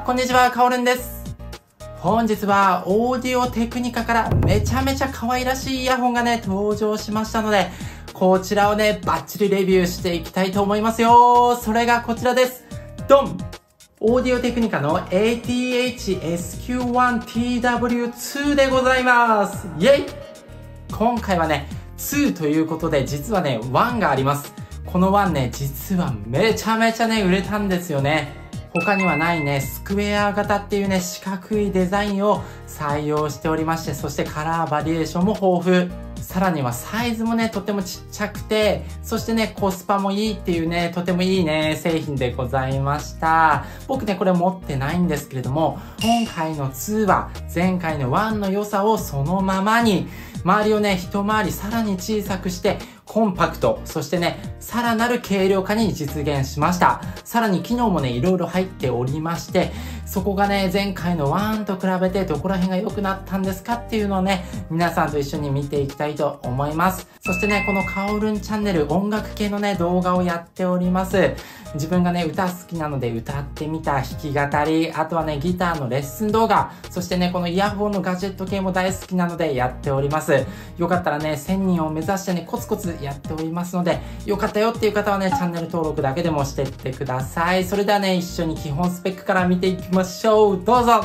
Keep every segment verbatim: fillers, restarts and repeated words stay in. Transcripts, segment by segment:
こんにちは、かおるんです。本日はオーディオテクニカからめちゃめちゃ可愛らしいイヤホンがね、登場しましたので、こちらをね、バッチリレビューしていきたいと思いますよ。それがこちらです。ドン！オーディオテクニカの エーティーエイチエスキューワンティーダブリューツー でございます。イェイ！今回はね、ツーということで、実はね、ワンがあります。このワンね、実はめちゃめちゃね、売れたんですよね。他にはないね、スクエア型っていうね、四角いデザインを採用しておりまして、そしてカラーバリエーションも豊富。さらにはサイズもね、とてもちっちゃくて、そしてね、コスパもいいっていうね、とてもいいね、製品でございました。僕ね、これ持ってないんですけれども、今回のツーは前回のワンの良さをそのままに、周りをね、一回りさらに小さくして、コンパクト、そしてね、さらなる軽量化に実現しました。さらに機能もね、いろいろ入っておりまして、そこがね、前回のワンと比べてどこら辺が良くなったんですかっていうのをね、皆さんと一緒に見ていきたいと思います。そしてね、このかおるんチャンネル、音楽系のね、動画をやっております。自分がね、歌好きなので歌ってみた弾き語り、あとはね、ギターのレッスン動画、そしてね、このイヤホンのガジェット系も大好きなのでやっております。よかったらね、せんにんを目指してね、コツコツやっておりますので、よかったよっていう方はね、チャンネル登録だけでもしていってください。それではね、一緒に基本スペックから見ていきましょう。どうぞ。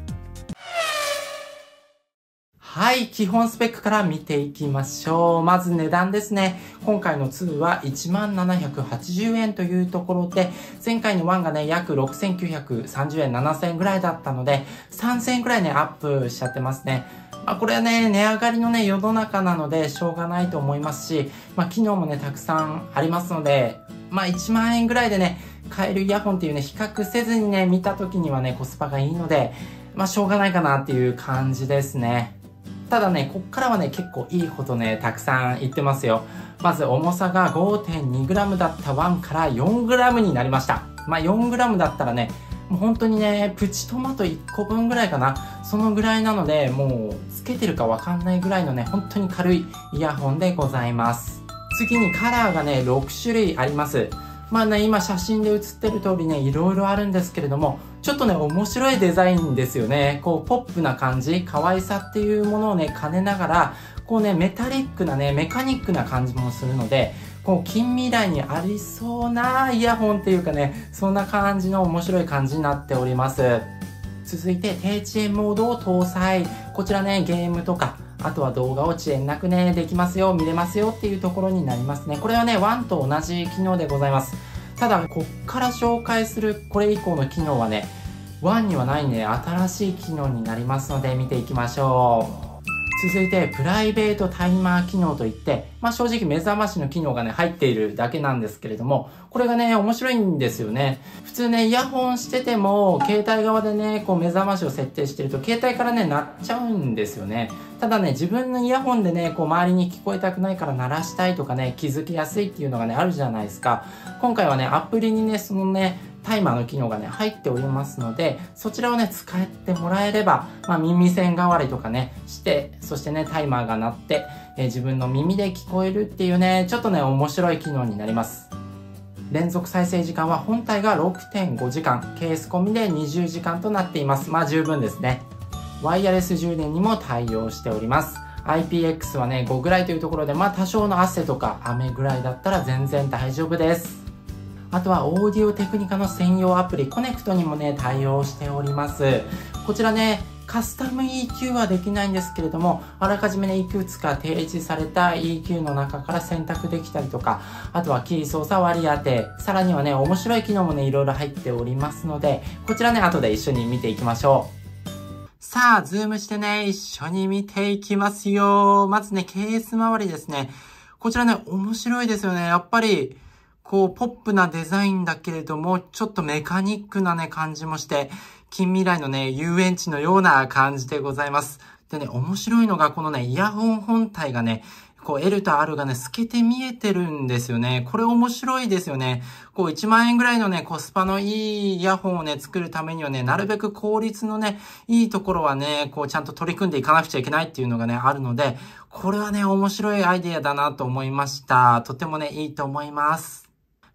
はい、基本スペックから見ていきましょう。まず値段ですね。今回のツーはいちまんななひゃくはちじゅうえんというところで、前回のワンがね、約ろくせんきゅうひゃくさんじゅうえん、ななせんえんぐらいだったので、さんぜんえんくらいね、アップしちゃってますね。まあこれはね、値上がりのね、世の中なのでしょうがないと思いますし、まあ機能もね、たくさんありますので、まあいちまんえんぐらいでね、買えるイヤホンっていうね、比較せずにね、見た時にはね、コスパがいいので、まあしょうがないかなっていう感じですね。ただね、こっからはね、結構いいことね、たくさん言ってますよ。まず重さが ごてんにグラム だったワンから よんグラム になりました。まあ よんグラム だったらね、もう本当にね、プチトマトいっこぶんぐらいかな。そのぐらいなので、もうつけてるかわかんないぐらいのね、本当に軽いイヤホンでございます。次にカラーがね、ろくしゅるいあります。まあね、今写真で写ってる通りね、いろいろあるんですけれども、ちょっとね、面白いデザインですよね。こう、ポップな感じ、可愛さっていうものをね、兼ねながら、こうね、メタリックなね、メカニックな感じもするので、こう、近未来にありそうなイヤホンっていうかね、そんな感じの面白い感じになっております。続いて、低遅延モードを搭載。こちらね、ゲームとか、あとは動画を遅延なくね、できますよ、見れますよっていうところになりますね。これはね、ワンと同じ機能でございます。ただ、こっから紹介するこれ以降の機能はね、ワンにはないね、新しい機能になりますので見ていきましょう。続いて、プライベートタイマー機能といって、まあ正直目覚ましの機能がね、入っているだけなんですけれども、これがね、面白いんですよね。普通ね、イヤホンしてても、携帯側でね、こう目覚ましを設定してると、携帯からね、鳴っちゃうんですよね。ただね、自分のイヤホンでね、こう周りに聞こえたくないから鳴らしたいとかね、気づきやすいっていうのがね、あるじゃないですか。今回はね、アプリにね、そのね、タイマーの機能がね、入っておりますので、そちらをね、使ってもらえれば、まあ耳栓代わりとかね、して、そしてね、タイマーが鳴って、えー、自分の耳で聞こえるっていうね、ちょっとね、面白い機能になります。連続再生時間は本体が ろくてんごじかん、ケース込みでにじゅうじかんとなっています。まあ十分ですね。ワイヤレス充電にも対応しております。アイピーエックス はね、ごぐらいというところで、まあ多少の汗とか雨ぐらいだったら全然大丈夫です。あとはオーディオテクニカの専用アプリコネクトにもね、対応しております。こちらね、カスタム イーキュー はできないんですけれども、あらかじめね、いくつか提示された イーキュー の中から選択できたりとか、あとはキー操作割り当て、さらにはね、面白い機能もね、いろいろ入っておりますので、こちらね、後で一緒に見ていきましょう。さあ、ズームしてね、一緒に見ていきますよ。まずね、ケース周りですね。こちらね、面白いですよね。やっぱり、こう、ポップなデザインだけれども、ちょっとメカニックなね、感じもして、近未来のね、遊園地のような感じでございます。でね、面白いのが、このね、イヤホン本体がね、こう L と R がね、透けて見えてるんですよね。これ面白いですよね。こういちまんえんぐらいのね、コスパのいいイヤホンをね、作るためにはね、なるべく効率のね、いいところはね、こうちゃんと取り組んでいかなくちゃいけないっていうのがね、あるので、これはね、面白いアイデアだなと思いました。とてもね、いいと思います。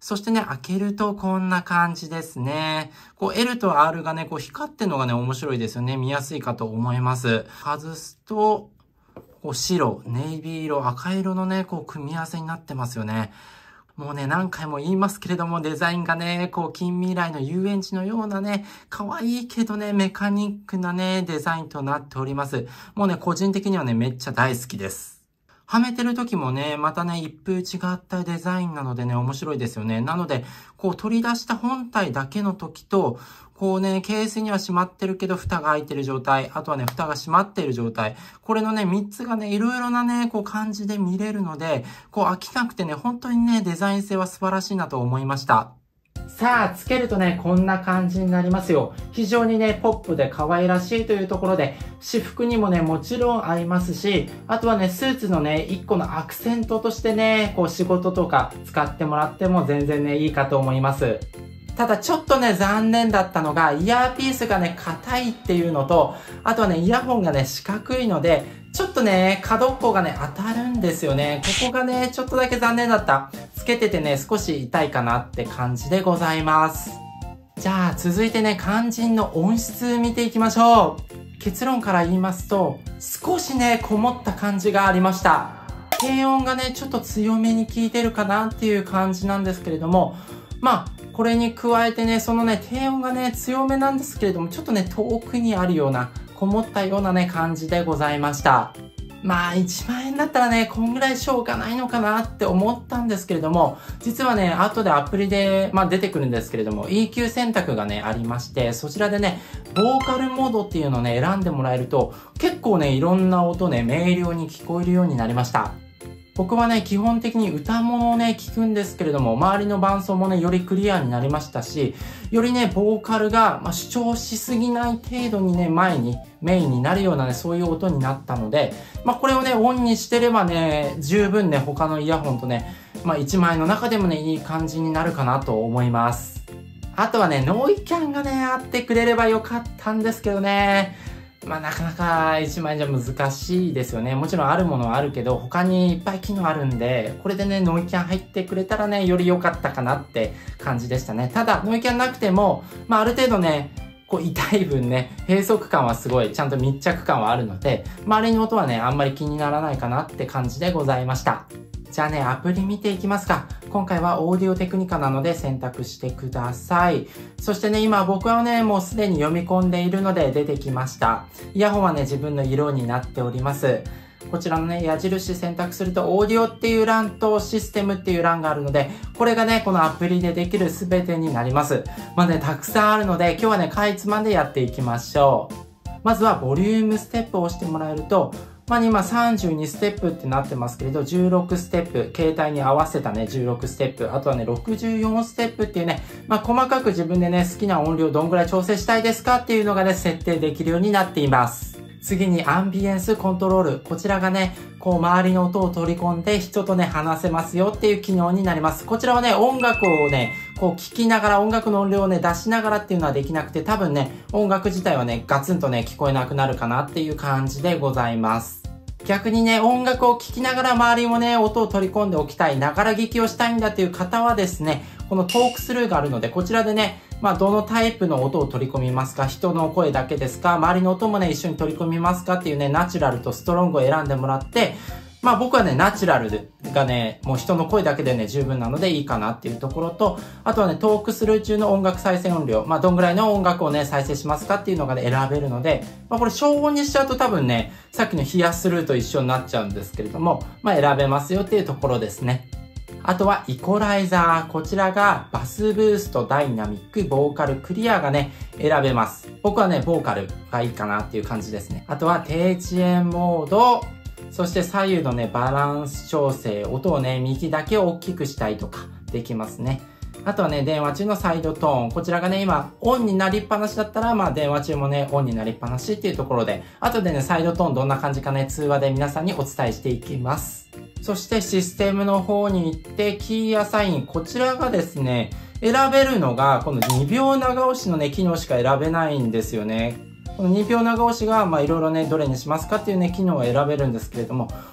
そしてね、開けるとこんな感じですね。こう L と R がね、こう光ってるのがね、面白いですよね。見やすいかと思います。外すと、こう白、ネイビー色、赤色のね、こう組み合わせになってますよね。もうね、何回も言いますけれども、デザインがね、こう近未来の遊園地のようなね、可愛いけどね、メカニックなね、デザインとなっております。もうね、個人的にはね、めっちゃ大好きです。はめてる時もね、またね、一風違ったデザインなのでね、面白いですよね。なので、こう取り出した本体だけの時と、こうね、ケースには閉まってるけど、蓋が開いてる状態。あとはね、蓋が閉まっている状態。これのね、三つがね、いろいろなね、こう感じで見れるので、こう飽きなくてね、本当にね、デザイン性は素晴らしいなと思いました。さあ、つけるとね、こんな感じになりますよ。非常にね、ポップで可愛らしいというところで、私服にもね、もちろん合いますし、あとはね、スーツのね、一個のアクセントとしてね、こう仕事とか使ってもらっても全然ね、いいかと思います。ただちょっとね、残念だったのが、イヤーピースがね、硬いっていうのと、あとはね、イヤホンがね、四角いので、ちょっとね、角っこがね、当たるんですよね。ここがね、ちょっとだけ残念だった。つけててね、少し痛いかなって感じでございます。じゃあ、続いてね、肝心の音質見ていきましょう。結論から言いますと、少しね、こもった感じがありました。低音がね、ちょっと強めに効いてるかなっていう感じなんですけれども、まあ、これに加えてね、そのね、低音がね、強めなんですけれども、ちょっとね、遠くにあるような、こもったようなね、感じでございました。まあ、いちまんえんだったらね、こんぐらいしょうがないのかなって思ったんですけれども、実はね、後でアプリで、まあ出てくるんですけれども、イーキュー 選択がね、ありまして、そちらでね、ボーカルモードっていうのをね、選んでもらえると、結構ね、いろんな音ね、明瞭に聞こえるようになりました。僕はね、基本的に歌物をね、聞くんですけれども、周りの伴奏もね、よりクリアになりましたし、よりね、ボーカルが、まあ、主張しすぎない程度にね、前に、メインになるようなね、そういう音になったので、まあ、これをね、オンにしてればね、十分ね、他のイヤホンとね、まあ、いちまんえんの中でもね、いい感じになるかなと思います。あとはね、ノイキャンがね、あってくれればよかったんですけどね、まあなかなかいちまんえんじゃ難しいですよね。もちろんあるものはあるけど、他にいっぱい機能あるんで、これでね、ノイキャン入ってくれたらね、より良かったかなって感じでしたね。ただ、ノイキャンなくても、まあある程度ね、こう痛い分ね、閉塞感はすごい、ちゃんと密着感はあるので、周りの音はね、あんまり気にならないかなって感じでございました。じゃあね、アプリ見ていきますか。今回はオーディオテクニカなので選択してください。そしてね、今僕はね、もうすでに読み込んでいるので出てきました。イヤホンはね、自分の色になっております。こちらのね、矢印選択すると、オーディオっていう欄とシステムっていう欄があるので、これがね、このアプリでできる全てになります。まあね、たくさんあるので、今日はね、かいつまんでやっていきましょう。まずは、ボリュームステップを押してもらえると、まあ、今さんじゅうにステップってなってますけれど、じゅうろくステップ、携帯に合わせたね、じゅうろくステップ、あとはね、ろくじゅうよんステップっていうね、まあ、細かく自分でね、好きな音量どんぐらい調整したいですかっていうのがね、設定できるようになっています。次にアンビエンスコントロール。こちらがね、こう周りの音を取り込んで人とね、話せますよっていう機能になります。こちらはね、音楽をね、こう聴きながら音楽の音量をね、出しながらっていうのはできなくて、多分ね、音楽自体はね、ガツンとね、聞こえなくなるかなっていう感じでございます。逆にね、音楽を聴きながら周りもね、音を取り込んでおきたい、ながら聞きをしたいんだっていう方はですね、このトークスルーがあるので、こちらでね、まあ、どのタイプの音を取り込みますか、人の声だけですか、周りの音もね、一緒に取り込みますかっていうね、ナチュラルとストロングを選んでもらって、まあ僕はね、ナチュラルがね、もう人の声だけでね、十分なのでいいかなっていうところと、あとはね、トークスルー中の音楽再生音量、まあどんぐらいの音楽をね、再生しますかっていうのがね、選べるので、まあこれ消音にしちゃうと多分ね、さっきのヒアスルーと一緒になっちゃうんですけれども、まあ選べますよっていうところですね。あとはイコライザー。こちらがバスブースト、ダイナミック、ボーカル、クリアがね、選べます。僕はね、ボーカルがいいかなっていう感じですね。あとは低遅延モード。そして左右のね、バランス調整、音をね、右だけ大きくしたいとかできますね。あとはね、電話中のサイドトーン。こちらがね、今、オンになりっぱなしだったら、まあ電話中もね、オンになりっぱなしっていうところで、あとでね、サイドトーンどんな感じかね、通話で皆さんにお伝えしていきます。そしてシステムの方に行って、キーアサイン。こちらがですね、選べるのが、このにびょう長押しのね、機能しか選べないんですよね。このにびょう長押しが、まあいろいろね、どれにしますかっていうね、機能を選べるんですけれども、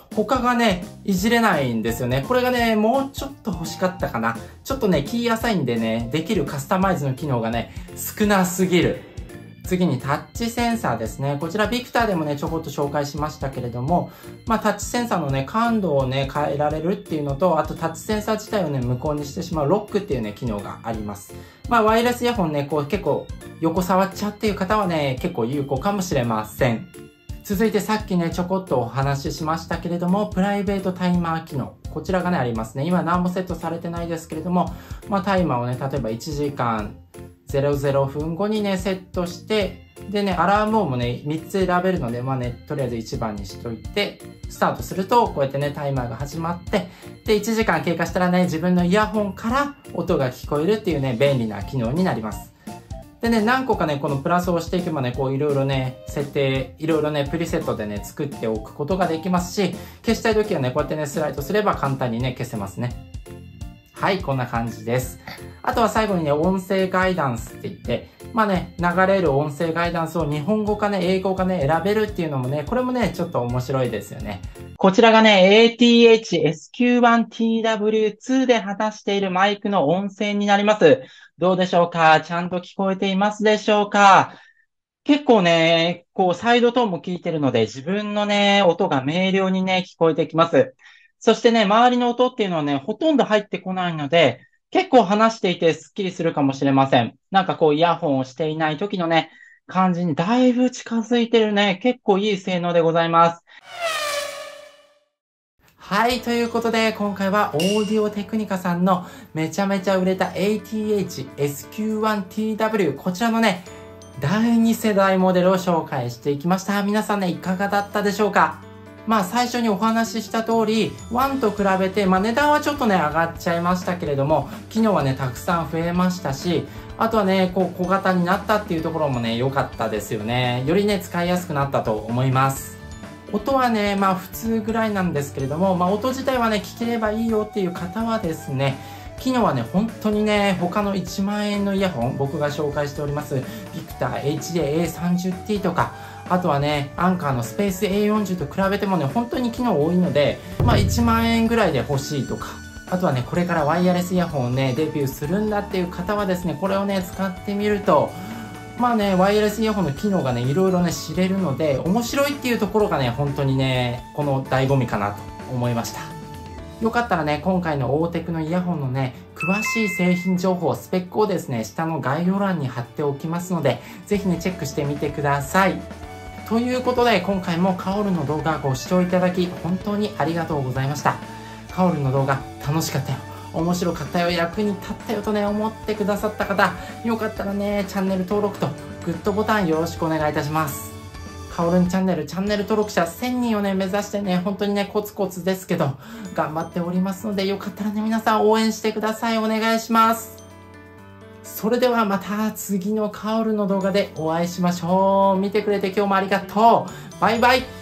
他がね、いじれないんですよね。これがね、もうちょっと欲しかったかな。ちょっとね、キーアサインでね、できるカスタマイズの機能がね、少なすぎる。次にタッチセンサーですね。こちらビクターでもね、ちょこっと紹介しましたけれども、まあタッチセンサーのね、感度をね、変えられるっていうのと、あとタッチセンサー自体をね、無効にしてしまうロックっていうね、機能があります。まあワイヤレスイヤホンね、こう結構横触っちゃうっていう方はね、結構有効かもしれません。続いてさっきね、ちょこっとお話ししましたけれども、プライベートタイマー機能。こちらがね、ありますね。今何もセットされてないですけれども、まあタイマーをね、例えばいちじかんゼロゼロふんごにね、セットして、でね、アラーム音もね、みっつ選べるので、まあね、とりあえずいちばんにしといて、スタートすると、こうやってね、タイマーが始まって、で、いちじかん経過したらね、自分のイヤホンから音が聞こえるっていうね、便利な機能になります。でね、何個かね、このプラスを押していけばね、こういろいろね、設定、いろいろね、プリセットでね、作っておくことができますし、消したい時はね、こうやってね、スライドすれば簡単にね、消せますね。はい、こんな感じです。あとは最後にね、音声ガイダンスって言って、まあね、流れる音声ガイダンスを日本語かね、英語かね、選べるっていうのもね、これもね、ちょっと面白いですよね。こちらがね、エーティーエイチエスキューワンティーダブリューツー で果たしているマイクの音声になります。どうでしょうか？ちゃんと聞こえていますでしょうか？結構ね、こう、サイドトーンも聞いてるので、自分のね、音が明瞭にね、聞こえてきます。そしてね、周りの音っていうのはね、ほとんど入ってこないので、結構話していてスッキリするかもしれません。なんかこう、イヤホンをしていない時のね、感じにだいぶ近づいてるね、結構いい性能でございます。はい、ということで、今回はオーディオテクニカさんのめちゃめちゃ売れた エーティーエイチエスキューワンティーダブリュー、こちらのね、だいに世代モデルを紹介していきました。皆さんね、いかがだったでしょうか？まあ最初にお話しした通り、ワンと比べて、まあ値段はちょっとね、上がっちゃいましたけれども、機能はね、たくさん増えましたし、あとはね、こう小型になったっていうところもね、良かったですよね。よりね、使いやすくなったと思います。音はね、まあ普通ぐらいなんですけれども、まあ音自体はね、聞ければいいよっていう方はですね、機能はね、本当にね、他のいちまんえんのイヤホン、僕が紹介しております、ビクター エイチジェーエーさんじゅうティー とか、あとはね、アンカーのスペース エーよんじゅう と比べてもね、本当に機能多いので、まあいちまんえんぐらいで欲しいとか、あとはね、これからワイヤレスイヤホンをね、デビューするんだっていう方はですね、これをね、使ってみると、まあね、ワイヤレスイヤホンの機能がね、いろいろね、知れるので、面白いっていうところがね、本当にね、この醍醐味かなと思いました。よかったらね、今回のオーテクのイヤホンのね、詳しい製品情報、スペックをですね、下の概要欄に貼っておきますので、ぜひね、チェックしてみてください。ということで、今回もカオルの動画ご視聴いただき、本当にありがとうございました。カオルの動画、楽しかったよ。面白かったよ。役に立ったよとね、思ってくださった方、よかったらね、チャンネル登録とグッドボタンよろしくお願いいたします。カオルンチャンネル、チャンネル登録者せんにんをね、目指してね、本当にね、コツコツですけど、頑張っておりますので、よかったらね、皆さん応援してください。お願いします。それではまた次のカオルの動画でお会いしましょう。見てくれて今日もありがとう。バイバイ。